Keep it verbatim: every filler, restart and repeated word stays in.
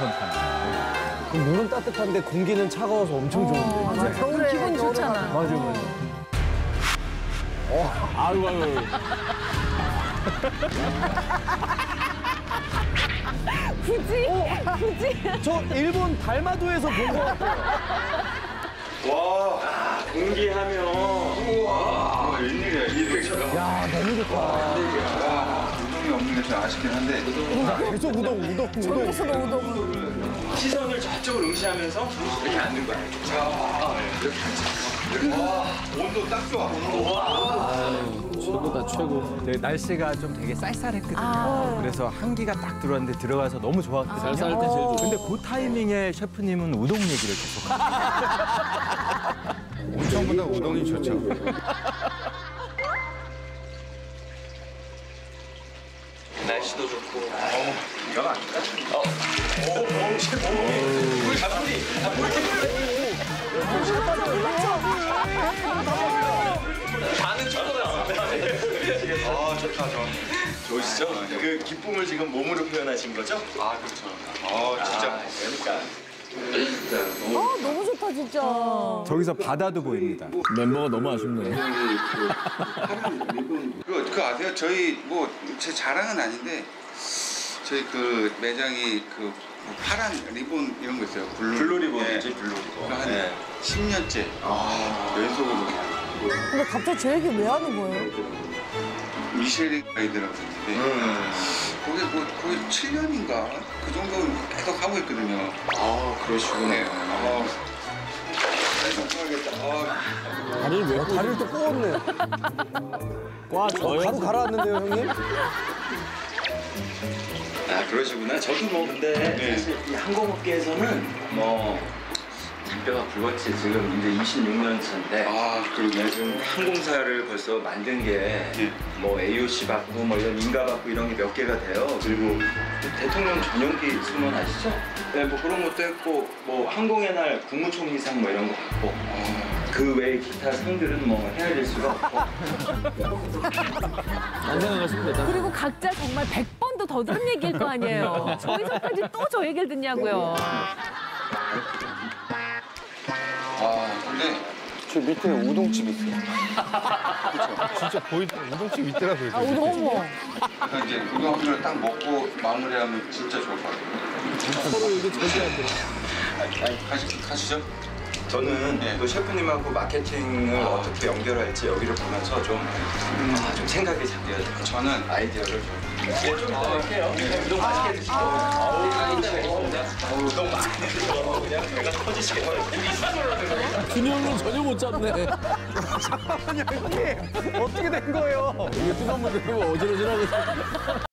괜찮다. 그 물은 따뜻한데 공기는 차가워서 엄청 좋은데. 맞아, 겨울에 기분 좋잖아. 맞아, 맞아. 어, 아유, 아유. 굳이? 굳이? 저 일본 달마도에서 본 거 같아요. 와, 공기하면 우와, 웬일이야, 이게. 야, 너무 좋다. 우동이 없는 게 좀 아쉽긴 한데. 계속 우동, 우동, 우동. 저기서도 우동. 시선을 저쪽으로 응시하면서 이렇게 앉는 거야. 자, 이렇게 앉아. 와, 온도 딱 좋아. 최고다, 최고. 네, 날씨가 좀 되게 쌀쌀했거든요. 그래서 한기가 딱 들어왔는데 들어가서 너무 좋았거든요. 쌀쌀할 때 제일 좋아. 근데 그 타이밍에 셰프님은 우동 얘기를 계속 하세요. 온천보다 우동이 좋죠. 날씨도 좋고. 어우, 이거 아닌가? 어. 오, 오, 셰프. 물 잡으니. 아, 물 반은 쳐다봤습니다. 아, 좋다, 좋아. 좋으시죠? 그 기쁨을 지금 몸으로 표현하신 거죠? 아, 그렇죠. 아, 진짜. 그러니까. 진짜 너무. 아, 너무 좋다, 진짜. 저기서 바다도 보입니다. 멤버가 너무 아쉽네. 그거, 그거 아세요? 저희 뭐 제 자랑은 아닌데 저희 그 매장이 그 파란 리본 이런 거 있어요. 블루, 블루 리본이지, 예. 블루 리본. 그거 한 네. 십 년째 아, 연속으로 그냥 근데 갑자기 저 얘기 왜 하는 거예요? 미쉐린 가이드라고 있는데 음. 거기 뭐 거의 칠 년인가 그 정도는 계속 하고 있거든요. 아, 그러시구나. 네. 아, 성공하겠다. 아, 다리를 왜 다리를 또 꼬았네. 와, 저 바로 가라앉는데요, 형님? 아, 그러시구나. 저도 뭐 근데 네. 사실 이 항공업계에서는 뭐 뼈가 굵었지. 지금 이제 이십육 년 차인데 아, 그러네. 지금 항공사를 벌써 만든 게 뭐 에이오씨 받고 뭐 이런 인가 받고 이런 게 몇 개가 돼요. 그리고 대통령 전용기 승무원 아시죠? 네, 뭐 그런 것도 했고 뭐 항공의 날 국무총리상 뭐 이런 거 받고 그 외에 기타 상들은 뭐 헤아릴 수가 없고. 안 생각하시면 되잖아. 그리고 각자 정말 백 번도 더 들은 얘기일 거 아니에요. 저희서까지 또 저 얘기를 듣냐고요. 아, 근데 저 밑에 우동집 있어요. 진짜 보이더라. 우동집 있더라, 그래도. 아, 우동 어머. 그러니까 이제 우동을 딱 먹고 마무리하면 진짜 좋을 것 같아요. 서로 이게 절대 안 돼. 아니, 가시, 가시죠. 저는 네. 또 셰프님하고 마케팅을 어떻게 연결할지 여기를 보면서 좀, 음, 아, 좀 생각이 잡혀야 될 것 같아요. 저는 아이디어를 좀. 네, 좀 이따 할게요. 우동 맛있게 드시고. 아우, 아우, 우동 많이 드셔. 그냥 배가 터지시겠어요. 균형을 전혀 못 잡네. 잠깐만요, 형님. 어떻게 된 거예요? 이게 뜨거운 물 들고 어지러지라고.